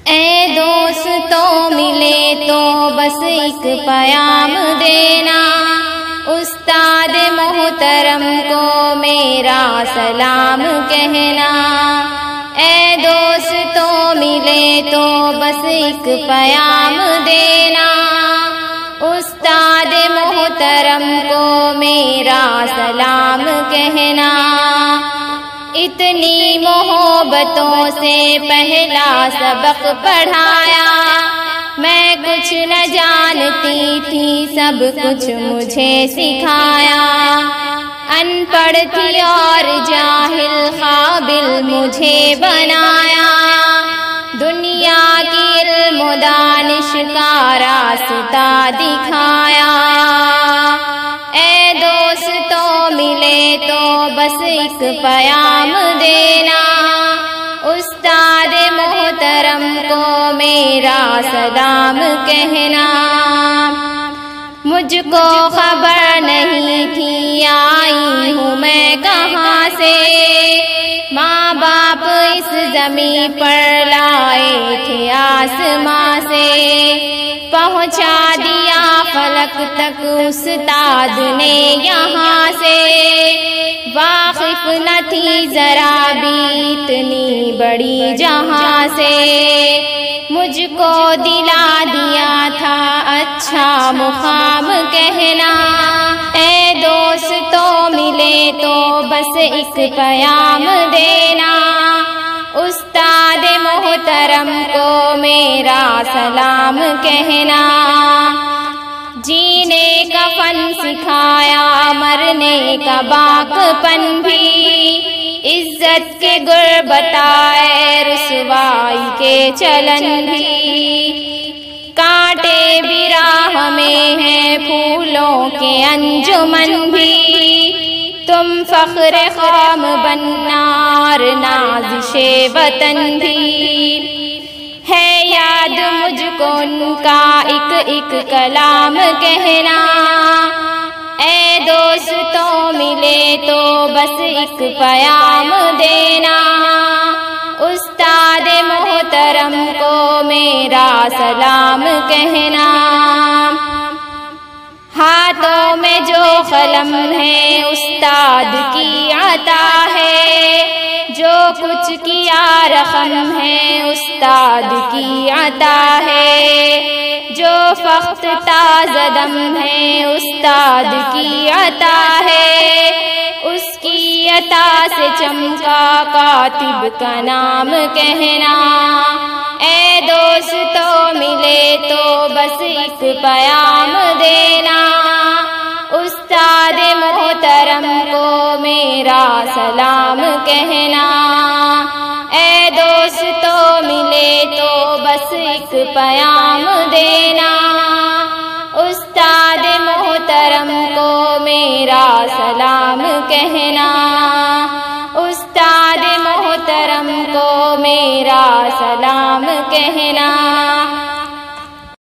اے دوستوں ملے تو بس ایک پیام دینا، استاد محترم کو میرا سلام کہنا۔ اے دوستوں ملے تو بس ایک پیام دینا، استاد محترم کو میرا سلام کہنا۔ اتنی محبتوں سے پہلا سبق پڑھایا، میں کچھ نہ جانتی تھی سب کچھ مجھے سکھایا۔ ان پڑھ تھی اور جاہل قابل مجھے بنایا، دنیا کی علم و دانش کا راستہ دکھایا۔ اے دوستوں ملے تو بس ایک پیام دینا، استاد محترم کو میرا سلام کہنا۔ مجھ کو خبر نہیں تھی آئی ہوں میں کہاں سے، ماں باپ اس زمین پر لائے تھے آسماں سے، پہنچا دیا فلک تک استاد نے یہاں سے۔ واقف نہ تھی ذرا بھی اتنی بڑی جہاں سے، مجھ کو دلا دیا تھا اچھا مقام کہنا۔ اے دوستوں ملے تو بس ایک پیام دینا، استاد محترم کو میرا سلام کہنا۔ جینے کا فن سکھایا، مرنے کا باک پن بھی، عزت کے گر بتائے رسوائی کے چلن بھی۔ کانٹے بھی راہ میں ہیں پھولوں کے انجمن بھی، تم فخر قوم بننا اور نازش وطن بھی۔ ہے یاد مجھ کو ان کا ایک ایک کلام کہنا، اے دوستوں ملے تو بس ایک پیام دینا، استاد محترم کو میرا سلام کہنا۔ ہاتھوں میں جو قلم ہے استاد کی عطا ہے، جو کچھ کیا رقم ہے استاد کی عطا ہے، جو فخت تازہ دم ہے استاد کی عطا ہے، اس کی عطا سے چمکا کاتب کا نام کہنا۔ اے دوستوں ملے تو بس ایک پیام دینا، استاد محترم کو میرا سلام کہنا۔ اے دوستوں ملے تو بس ایک پیام دینا، استاد محترم کو میرا سلام کہنا۔ استاد محترم کو میرا سلام کہنا۔